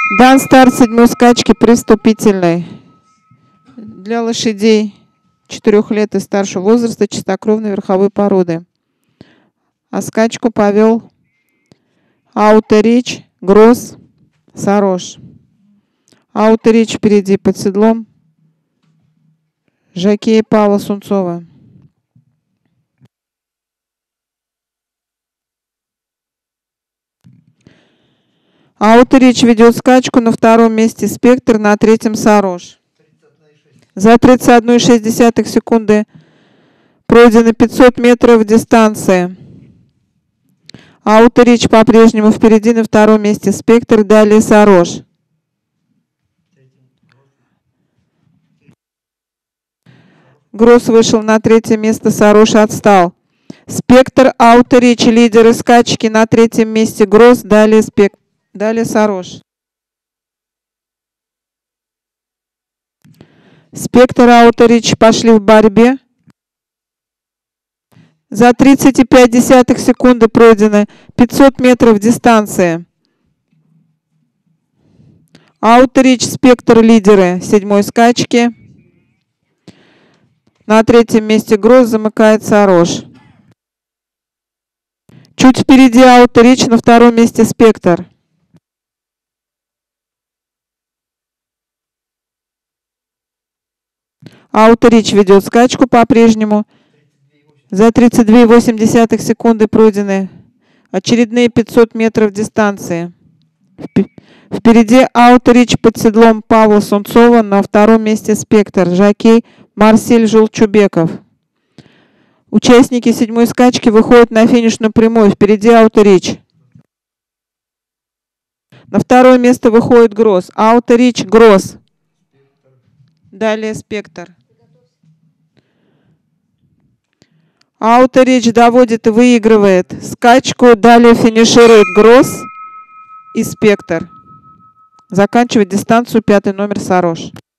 Дан старт седьмой скачки приступительной. Для лошадей 4 лет и старшего возраста чистокровной верховой породы. А скачку повел Аутерич, Гросс, Сарош. Аутерич впереди под седлом жокея Павла Сунцова. Аутерич ведет скачку, на втором месте Спектр, на третьем Сарош. За 31,6 секунды пройдено 500 метров дистанции. Аутерич по-прежнему впереди, на втором месте Спектр, далее Сарош. Гросс вышел на третье место, Сарош отстал. Спектр, Аутерич, лидеры скачки, на третьем месте Гросс, далее Спектр. Далее Сарош. Спектр, Аутерич пошли в борьбе. За 30,5 секунды пройдено 500 метров дистанции. Аутерич, Спектр лидеры седьмой скачки. На третьем месте Гросс, замыкает Сарош. Чуть впереди Аутерич, на втором месте Спектр. Аутерич ведет скачку по-прежнему. За 32,8 секунды пройдены очередные 500 метров дистанции. Впереди Аутерич под седлом Павла Сунцова, на втором месте Спектр, жокей Марсель Жолчубеков. Участники седьмой скачки выходят на финишную прямую. Впереди Аутерич. На второе место выходит Гросс. Аутерич, Гросс. Далее Спектр. Аутерич доводит и выигрывает скачку. Далее финиширует Гросс и Спектр. Заканчивает дистанцию 5-й номер Сарош.